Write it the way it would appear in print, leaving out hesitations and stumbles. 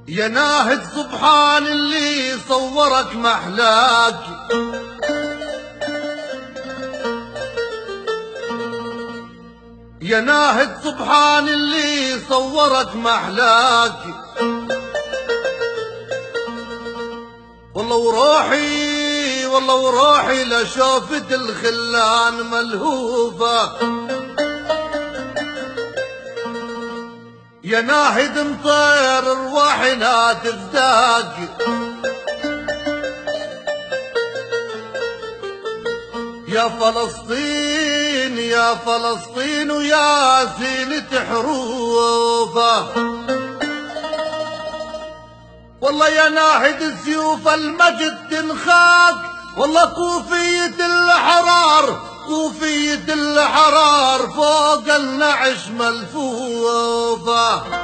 يا ناهد سبحان اللي صورك محلاك، يا ناهد سبحان اللي صورك محلاك. والله وروحي والله وروحي لشوفت الخلان ملهوفة، يا ناهد مطير ارواحنا تفداك. يا فلسطين يا فلسطين ويا زينة حروفه، والله يا ناهد سيوف المجد تنخاك. والله كوفية الحرار كوفية الحرار فوق النعش ملفوفة.